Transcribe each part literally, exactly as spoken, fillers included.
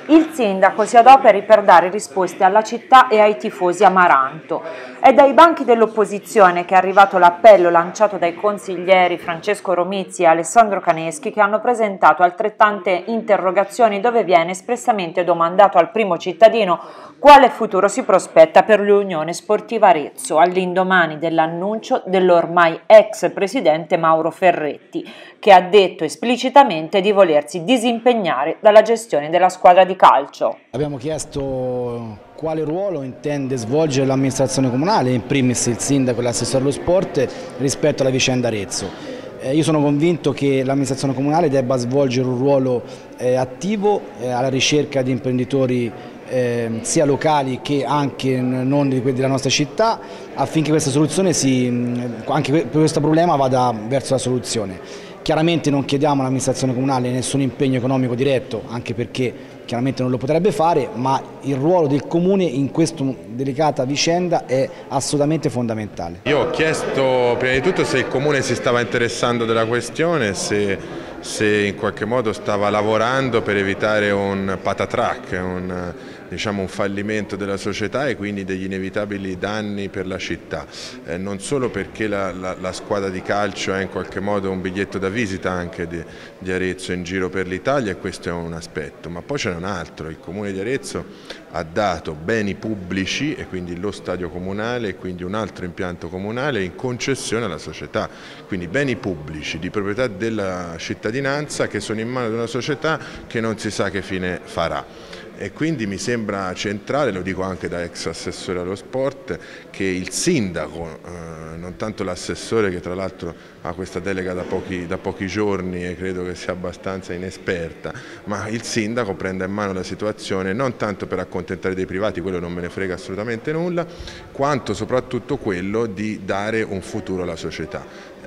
Il sindaco si adoperi per dare risposte alla città e ai tifosi amaranto. È dai banchi dell'opposizione che è arrivato l'appello lanciato dai consiglieri Francesco Romizzi e Alessandro Caneschi, che hanno presentato altrettante interrogazioni dove viene espressamente domandato al primo cittadino quale futuro si prospetta per l'Unione Sportiva Arezzo, all'indomani dell'annuncio dell'ormai ex presidente Mauro Ferretti, che ha detto esplicitamente di volersi disimpegnare dalla gestione della squadra di calcio. Abbiamo chiesto quale ruolo intende svolgere l'amministrazione comunale, in primis il sindaco e l'assessore allo sport, rispetto alla vicenda Arezzo. Eh, io sono convinto che l'amministrazione comunale debba svolgere un ruolo eh, attivo eh, alla ricerca di imprenditori eh, sia locali che anche non di quelli della nostra città, affinché questa soluzione si, anche per questo problema vada verso la soluzione. Chiaramente non chiediamo all'amministrazione comunale nessun impegno economico diretto, anche perché chiaramente non lo potrebbe fare, ma il ruolo del Comune in questa delicata vicenda è assolutamente fondamentale. Io ho chiesto prima di tutto se il Comune si stava interessando della questione, se, se in qualche modo stava lavorando per evitare un patatrac, un, diciamo, un fallimento della società e quindi degli inevitabili danni per la città. Eh, non solo perché la, la, la squadra di calcio è in qualche modo un biglietto da visita anche di, di Arezzo in giro per l'Italia, e questo è un aspetto, ma poi c'è un altro: il Comune di Arezzo ha dato beni pubblici, e quindi lo stadio comunale e quindi un altro impianto comunale, in concessione alla società, quindi beni pubblici di proprietà della cittadinanza che sono in mano di una società che non si sa che fine farà. E quindi mi sembra centrale, lo dico anche da ex assessore allo sport, che il sindaco, eh, non tanto l'assessore, che tra l'altro ha questa delega da pochi, da pochi giorni e credo che sia abbastanza inesperta, ma il sindaco prenda in mano la situazione non tanto per accontentare dei privati, quello non me ne frega assolutamente nulla, quanto soprattutto quello di dare un futuro alla società.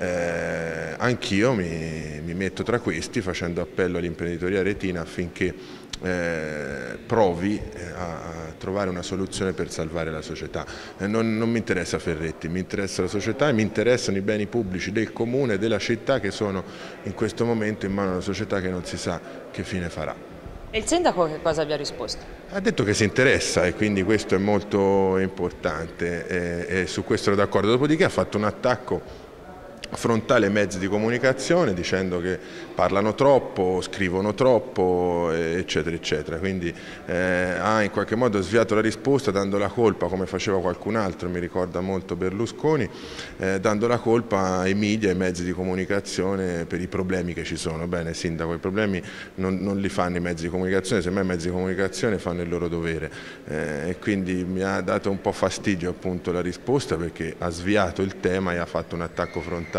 Eh, anch'io mi, mi metto tra questi, facendo appello all'imprenditoria aretina affinché Eh, provi a, a trovare una soluzione per salvare la società. Eh, non, non mi interessa Ferretti, mi interessa la società e mi interessano i beni pubblici del comune e della città, che sono in questo momento in mano a una società che non si sa che fine farà. E il sindaco che cosa vi ha risposto? Ha detto che si interessa, e quindi questo è molto importante, e, e su questo ero d'accordo. Dopodiché ha fatto un attacco frontale ai mezzi di comunicazione, dicendo che parlano troppo, scrivono troppo, eccetera eccetera, quindi eh, ha in qualche modo sviato la risposta, dando la colpa, come faceva qualcun altro, mi ricorda molto Berlusconi, eh, dando la colpa ai media, ai mezzi di comunicazione per i problemi che ci sono. Bene, sindaco, i problemi non, non li fanno i mezzi di comunicazione, semmai i mezzi di comunicazione fanno il loro dovere, eh, e quindi mi ha dato un po' fastidio appunto la risposta, perché ha sviato il tema e ha fatto un attacco frontale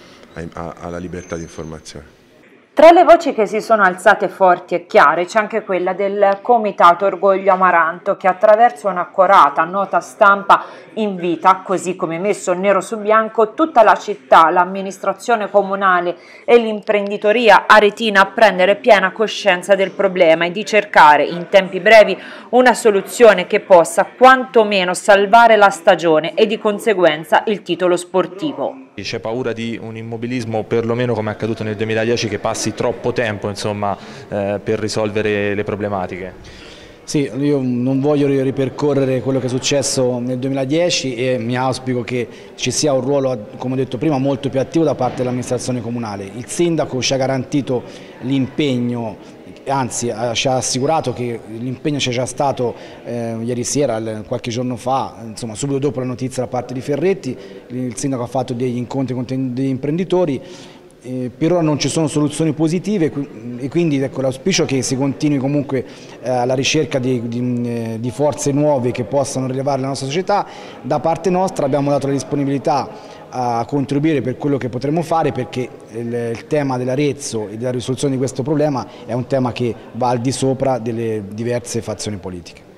alla libertà di informazione. Tra le voci che si sono alzate forti e chiare c'è anche quella del Comitato Orgoglio Amaranto, che attraverso un'accorata nota stampa invita, così come messo nero su bianco, tutta la città, l'amministrazione comunale e l'imprenditoria aretina a prendere piena coscienza del problema e di cercare in tempi brevi una soluzione che possa quantomeno salvare la stagione e di conseguenza il titolo sportivo. C'è paura di un immobilismo, perlomeno come è accaduto nel duemiladieci, che passi troppo tempo, insomma, eh, per risolvere le problematiche. Sì, io non voglio ripercorrere quello che è successo nel duemiladieci e mi auspico che ci sia un ruolo, come ho detto prima, molto più attivo da parte dell'amministrazione comunale. Il sindaco ci ha garantito l'impegno, anzi ci ha assicurato che l'impegno c'è già stato eh, ieri sera, qualche giorno fa, insomma subito dopo la notizia da parte di Ferretti. Il sindaco ha fatto degli incontri con degli imprenditori. Eh, per ora non ci sono soluzioni positive e quindi ecco, l'auspicio è che si continui comunque eh, alla ricerca di, di, di forze nuove che possano rilevare la nostra società. Da parte nostra abbiamo dato la disponibilità a contribuire per quello che potremo fare, perché il, il tema dell'Arezzo e della risoluzione di questo problema è un tema che va al di sopra delle diverse fazioni politiche.